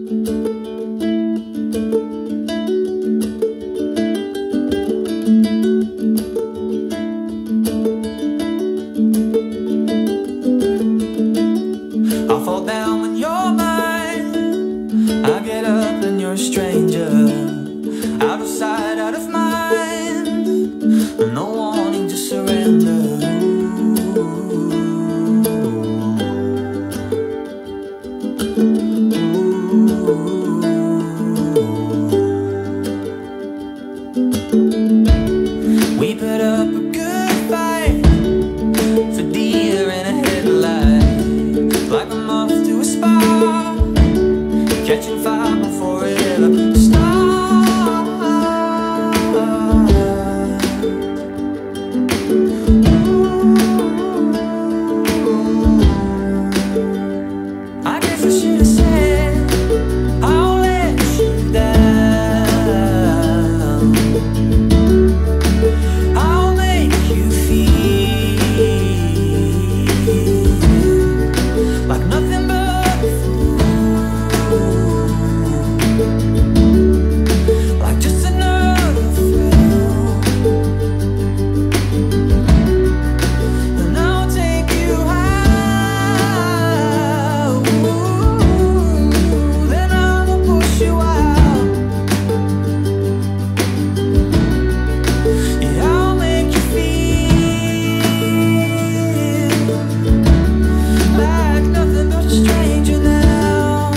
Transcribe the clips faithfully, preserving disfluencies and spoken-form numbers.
I fall down when you're mine, I get up and you're a stranger. Out of sight, out of mind, no wanting to surrender. We put up a good fight for deer in a headlight, like a moth to a spark, catching fire before it ever starts. I guess I should have said I'll let you down. I'll make you feel like nothing but a fool, like just another thrill. And I'll take you high, then I'll push you out. Yeah, I'll make you feel like nothing but a stranger now.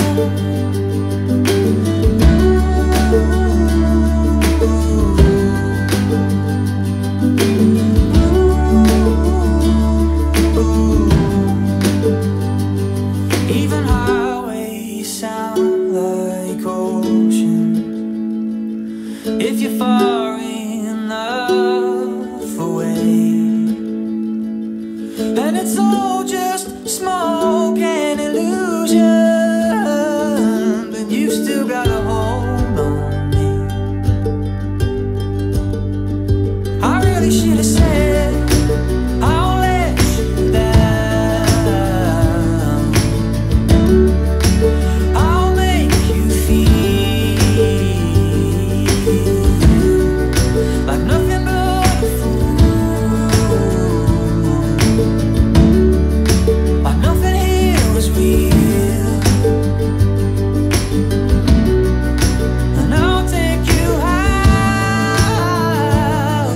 Even highways sound like oceans if you're far enough away, and it's all just smoke and illusion, but you've still got a hold on me. I really should have said I'll let you down. I'll make you feel like nothing but a fool, like nothing here was real. And I'll take you high,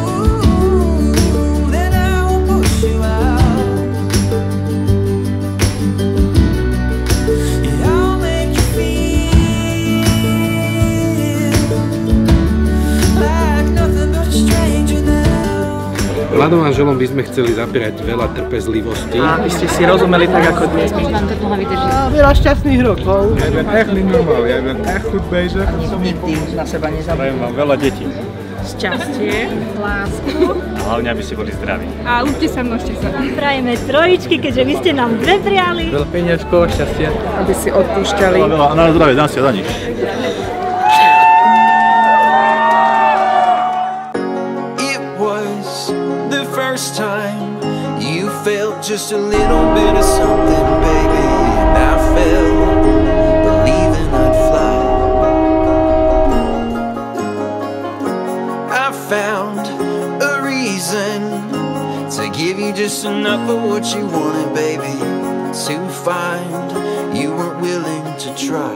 then I'll push you out. Yeah, I'll make you feel like nothing but a stranger now. Vladom a Želom by sme chceli zabrať veľa trpezlivosti. Aby ste si rozumeli tak ako dnes. Vám to dlho vydrží. Veľa šťastných rokov. Ja ben echt niet normaal, jij bent echt goed bezig. Nikdy na seba Prajem nezabudnú. vám veľa detí. Šťastie, lásku A hlavne, aby ste boli zdraví. a ľúbte sa, množte sa. Prajeme trojičky, keďže vy ste nám dve priali. Veľa peniažkov, šťastia. Aby si odpúšťali. Veľa, na zdravie, dám si za nič. It was the first time you felt just a little bit of something, baby, and I felt believing I'd fly. I found a reason to give you just enough of what you wanted, baby, to find you weren't willing to try.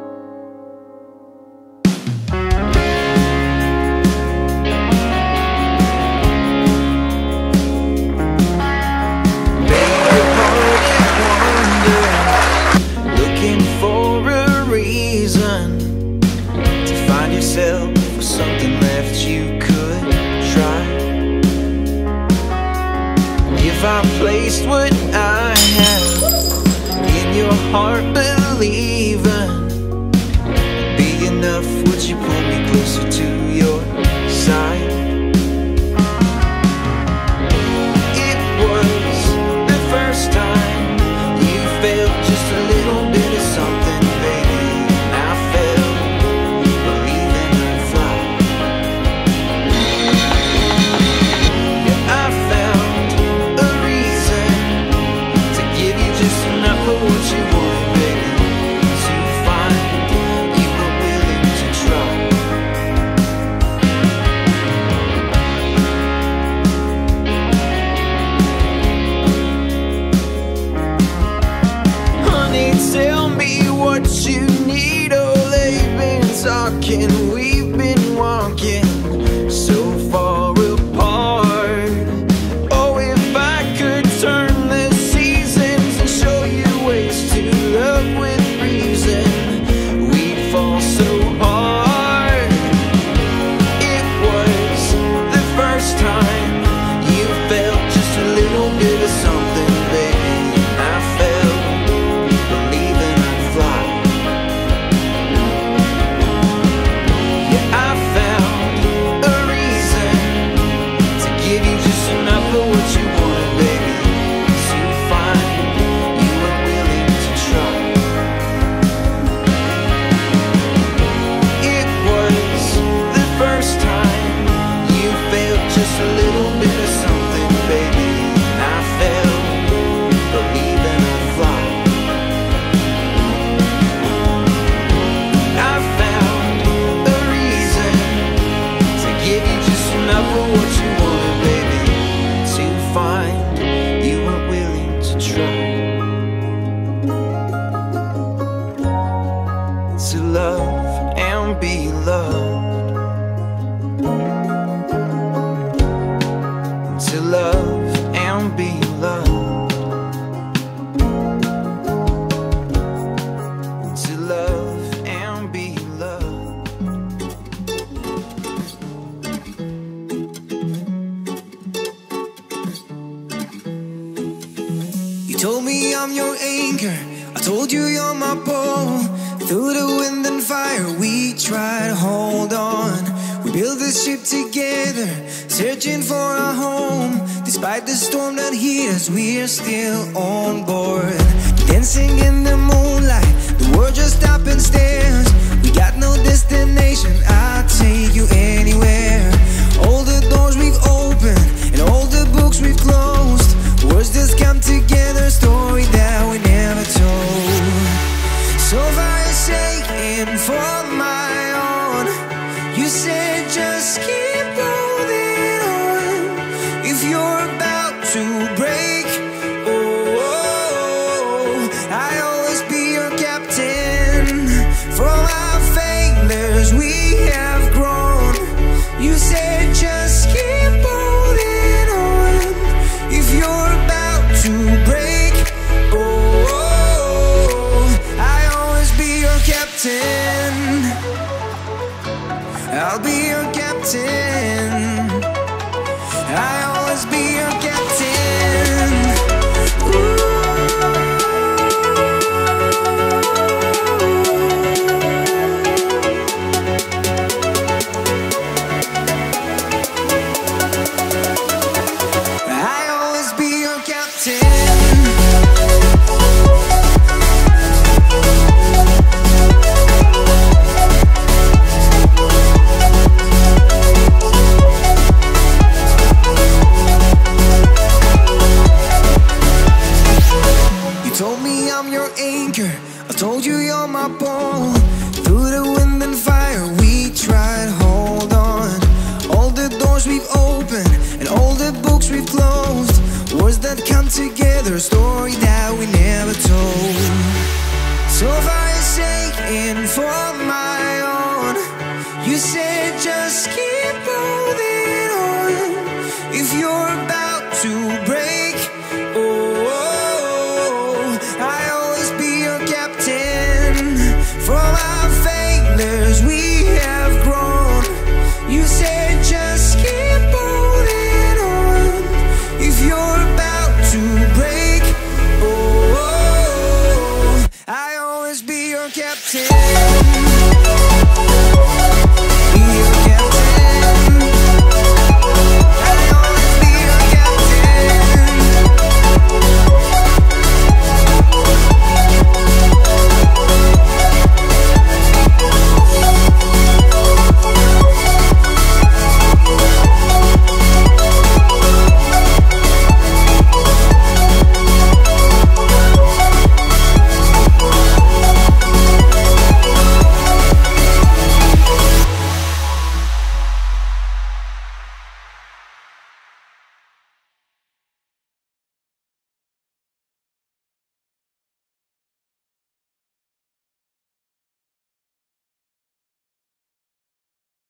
Looking for a reason to find yourself with something left you could try. If I placed what I have in your heart, believing it'd be enough, would you pull me closer to your side? It was the first time you felt just a little bit of something, baby, and I felt believing I'd fly. Yeah, I found a reason to give you just enough of what you wanted, baby, to find talking, we've been walking so far apart. Oh, if I could turn the seasons and show you ways to love with reason, we'd fall so hard. It was the first time you felt just a little bit of something, baby. I felt believing I'd fly. Yeah, I found a reason to give you just enough of what you wanted, baby. To find you were willing to try. It was the first time you felt just a little bit of something, baby. I felt believing I'd fly. I found a reason to give you just enough of what you wanted, baby. To find you were willing to try. To love and be loved. To love and be loved. To love and be loved. You told me I'm your anchor, I told you you're my pole. Through the wind and fire we tried to hold on. We built this ship together, searching for a home. Despite the storm that hit us, we're still on board. Dancing in the moonlight, the world just stopped and stares. We got no destination, I'll take you anywhere. All the doors we've opened and all the books we've closed, words just come together, story that we never told. So far you're shaking for my own. You said just keep holding on. If you're about to break, oh, oh, I'll always be your captain. From our failures we have grown. You said just keep holding on. If you're about to break, oh, oh, I'll always be your captain. I'll be your captain. I'll always be your captain. I'll always be your captain. Told me I'm your anchor, I told you you're my pole. Through the wind and fire we tried to hold on. All the doors we've opened and all the books we've closed, words that come together, a story that we never told. So far you're shaking for my own. You said just keep holding on. If you're about to break, oh, I'll always be your captain. From our failures we have grown. You said just keep holding on. If you're about to break, oh, I'll always be your captain.